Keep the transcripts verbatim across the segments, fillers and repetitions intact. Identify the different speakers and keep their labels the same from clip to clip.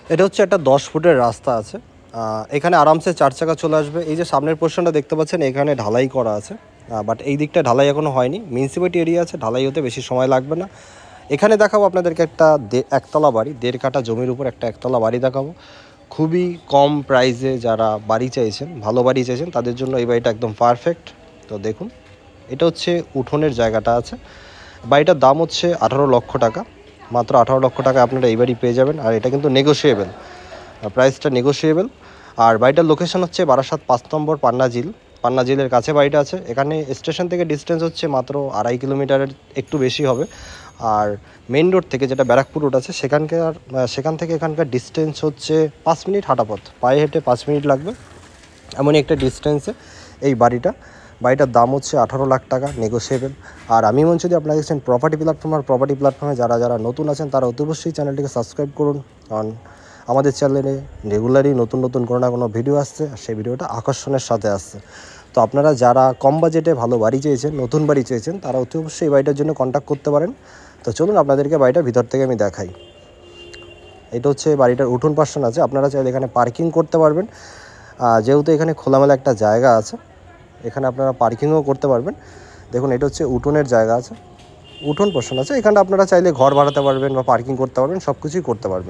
Speaker 1: এটা হচ্ছে একটা দশ ফুটের রাস্তা আছে, এখানে আরামসে চার চাকা চলে আসবে। এই যে সামনের পোর্শনটা দেখতে পাচ্ছেন এখানে ঢালাই করা আছে, বাট এই দিকটা ঢালাই এখনও হয়নি। মিউনিসিপ্যালিটি এরিয়া আছে, ঢালাই হতে বেশি সময় লাগবে না। এখানে দেখাবো আপনাদেরকে একটা একতলা বাড়ি, দেড় কাঠা জমির উপর একটা একতলা বাড়ি দেখাবো। খুবই কম প্রাইসে যারা বাড়ি চাইছেন, ভালো বাড়ি চাইছেন, তাদের জন্য এই বাড়িটা একদম পারফেক্ট। তো দেখুন, এটা হচ্ছে উঠোনের জায়গাটা আছে। বাড়িটার দাম হচ্ছে আঠারো লক্ষ টাকা, মাত্র আঠারো লক্ষ টাকা আপনারা এই বাড়ি পেয়ে যাবেন। আর এটা কিন্তু নেগোশিয়েবল, প্রাইসটা নেগোশিয়েবল। আর বাড়িটার লোকেশন হচ্ছে বারাসাত পাঁচ নম্বর পান্না ঝিল, পান্না ঝিলের কাছে বাড়িটা আছে। এখানে স্টেশন থেকে ডিস্টেন্স হচ্ছে মাত্র আড়াই কিলোমিটারের একটু বেশি হবে। আর মেন রোড থেকে যেটা ব্যারাকপুর রোড আছে সেখানকার সেখান থেকে এখানকার ডিস্টেন্স হচ্ছে পাঁচ মিনিট হাঁটা পথ, পায়ে হেঁটে পাঁচ মিনিট লাগবে, এমনই একটা ডিস্টেন্সে এই বাড়িটা। বাড়িটার দাম হচ্ছে আঠারো লাখ টাকা, নেগোশিয়েবল। আর আমি মনে যদি আপনারা দেখছেন প্রপার্টি প্ল্যাটফর্ম, আর প্রপার্টি প্ল্যাটফর্মে যারা যারা নতুন আছেন তারা অতি অবশ্যই চ্যানেলটিকে সাবস্ক্রাইব করুন, কারণ আমাদের চ্যানেলে রেগুলারই নতুন নতুন কোনো না কোনো ভিডিও আসছে, আর সেই ভিডিওটা আকর্ষণের সাথে আসছে। তো আপনারা যারা কম বাজেটে ভালো বাড়ি চেয়েছেন, নতুন বাড়ি চেয়েছেন, তারা অতি অবশ্যই এই বাড়িটার জন্য কন্ট্যাক্ট করতে পারেন। তো চলুন আপনাদেরকে বাড়িটার ভিতর থেকে আমি দেখাই। এটা হচ্ছে বাড়িটার উঠোন পার্সন আছে, আপনারা চাইলে এখানে পার্কিং করতে পারবেন। যেহেতু এখানে খোলামেলা একটা জায়গা আছে, এখানে আপনারা পার্কিংও করতে পারবেন। দেখুন, এটা হচ্ছে উঠোনের জায়গা আছে, উঠোন পোর্শন আছে, এখানে আপনারা চাইলে ঘর বাড়াতে পারবেন বা পার্কিং করতে পারবেন, সব কিছুই করতে পারবেন।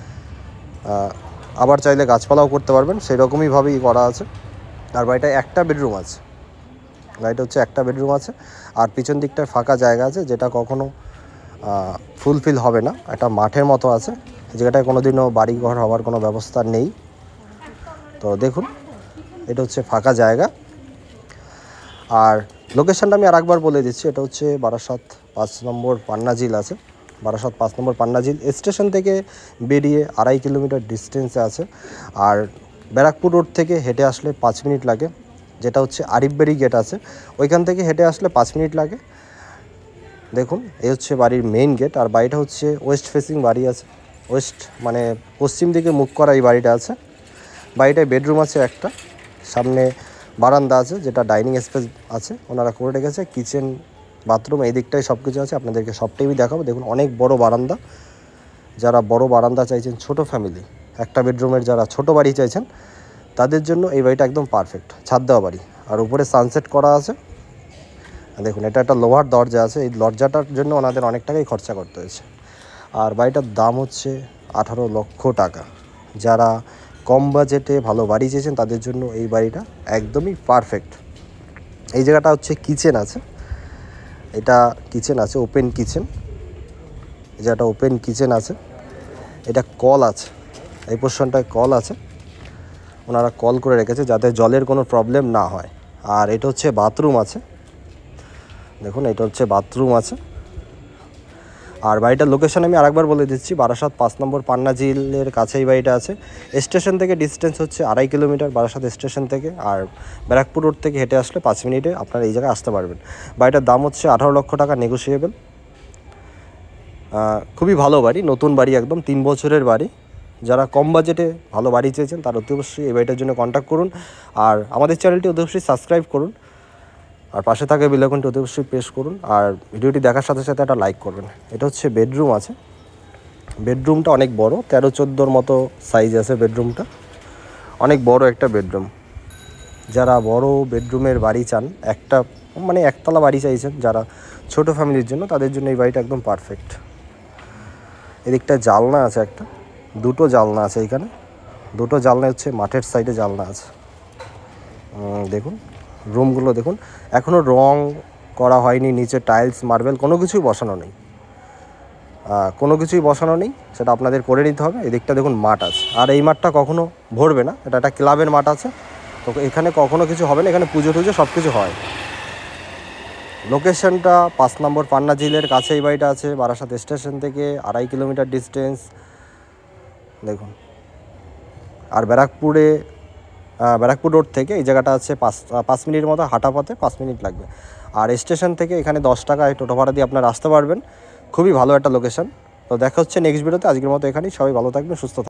Speaker 1: আবার চাইলে গাছপালাও করতে পারবেন, সেই রকমইভাবেই করা আছে। আর বাড়িটা একটা বেডরুম আছে, বাড়িটা হচ্ছে একটা বেডরুম আছে। আর পিছন দিকটার ফাঁকা জায়গা আছে, যেটা কখনো ফুলফিল হবে না, একটা মাঠের মতো আছে, জায়গাটায় কোনো দিনও বাড়ি ঘর হওয়ার কোনো ব্যবস্থা নেই। তো দেখুন, এটা হচ্ছে ফাঁকা জায়গা। আর লোকেশানটা আমি আরেকবার বলে দিচ্ছি, এটা হচ্ছে বারাসাত পাঁচ নম্বর পান্না ঝিল আছে, বারাসাত পাঁচ নম্বর পান্না ঝিল স্টেশন থেকে বেরিয়ে আড়াই কিলোমিটার ডিস্টেন্সে আছে। আর ব্যারাকপুর রোড থেকে হেঁটে আসলে পাঁচ মিনিট লাগে, যেটা হচ্ছে আরিফবেরি গেট আছে, ওইখান থেকে হেঁটে আসলে পাঁচ মিনিট লাগে। দেখুন, এই হচ্ছে বাড়ির মেইন গেট। আর বাড়িটা হচ্ছে ওয়েস্ট ফেসিং বাড়ি আছে, ওয়েস্ট মানে পশ্চিম দিকে মুখ করা এই বাড়িটা আছে। বাড়িটায় বেডরুম আছে একটা, সামনে বারান্দা আছে, যেটা ডাইনিং স্পেস আছে ওনারা করে রেখেছে, কিচেন বাথরুম এই দিকটাই সব কিছু আছে। আপনাদেরকে সবটাই আমি দেখাবো। দেখুন, অনেক বড় বারান্দা, যারা বড় বারান্দা চাইছেন, ছোট ফ্যামিলি একটা বেডরুমের যারা ছোট বাড়ি চাইছেন, তাদের জন্য এই বাড়িটা একদম পারফেক্ট, ছাদ দেওয়া বাড়ি। আর উপরে সানসেট করা আছে। দেখুন, এটা একটা লোহার দরজা আছে, এই দরজাটার জন্য ওনাদের অনেক টাকাই খরচা করতে হয়েছে। আর বাড়িটার দাম হচ্ছে আঠারো লক্ষ টাকা। যারা কম বাজেটে ভালো বাড়ি চেয়েছেন তাদের জন্য এই বাড়িটা একদমই পারফেক্ট। এই জায়গাটা হচ্ছে কিচেন আছে, এটা কিচেন আছে, ওপেন কিচেন, এই জায়গাটা ওপেন কিচেন আছে। এটা কল আছে, এই পোর্শনটায় কল আছে, ওনারা কল করে রেখেছে যাতে জলের কোনো প্রবলেম না হয়। আর এটা হচ্ছে বাথরুম আছে, দেখুন এটা হচ্ছে বাথরুম আছে। আর বাড়িটার লোকেশন আমি আরেকবার বলে দিচ্ছি, বারাসাত পাঁচ নম্বর পান্না ঝিলের কাছেই বাড়িটা আছে। স্টেশন থেকে ডিস্টেন্স হচ্ছে আড়াই কিলোমিটার বারাসাত স্টেশন থেকে। আর ব্যারাকপুর রোড থেকে হেঁটে আসলে পাঁচ মিনিটে আপনারা এই জায়গায় আসতে পারবেন। বাড়িটার দাম হচ্ছে আঠারো লক্ষ টাকা, নেগোশিয়েবল। খুবই ভালো বাড়ি, নতুন বাড়ি, একদম তিন বছরের বাড়ি। যারা কম বাজেটে ভালো বাড়ি চেয়েছেন তারা অতি অবশ্যই এই বাড়িটার জন্য কন্ট্যাক্ট করুন। আর আমাদের চ্যানেলটি অতি অবশ্যই সাবস্ক্রাইব করুন, আর পাশে থাকা বেল আইকনটি অতি অবশ্যই প্রেস করুন। আর ভিডিওটি দেখার সাথে সাথে একটা লাইক করবেন। এটা হচ্ছে বেডরুম আছে, বেডরুমটা অনেক বড়, তেরো চোদ্দোর মতো সাইজ আছে বেডরুমটা, অনেক বড় একটা বেডরুম। যারা বড় বেডরুমের বাড়ি চান, একটা মানে একতলা বাড়ি চাইছেন যারা ছোট ফ্যামিলির জন্য, তাদের জন্য এই বাড়িটা একদম পারফেক্ট। এদিকটা জানলা আছে একটা, দুটো জানলা আছে এখানে, দুটো জানলা হচ্ছে মাঠের সাইডে জানলা আছে। দেখুন রুমগুলো দেখুন, এখনও রং করা হয়নি, নিচে টাইলস মার্বেল কোনো কিছুই বসানো নেই, কোনো কিছুই বসানো নেই, সেটা আপনাদের করে নিতে হবে। এদিকটা দেখুন মাঠ আছে, আর এই মাঠটা কখনো ভরবে না, এটা একটা ক্লাবের মাঠ আছে, তো এখানে কখনো কিছু হবে না, এখানে পুজো টুজো সব কিছু হয়। লোকেশনটা পাঁচ নম্বর পান্না ঝিলের কাছে এই বাড়িটা আছে, বারাসাত স্টেশন থেকে আড়াই কিলোমিটার ডিস্টেন্স। দেখুন, আর ব্যারাকপুরে ব্যারাকপুর রোড থেকে এই জায়গাটা আছে পাঁচ পাঁচ মিনিটের মতো হাঁটা পথে, পাঁচ মিনিট লাগবে। আর স্টেশন থেকে এখানে দশ টাকায় টোটো ভাড়া দিয়ে আপনারা আসতে পারবেন। খুবই ভালো একটা লোকেশন। তো দেখা হচ্ছে নেক্সট ভিডিওতে, আজকের মতো এখানেই। সবাই ভালো থাকবেন, সুস্থ থাকবেন।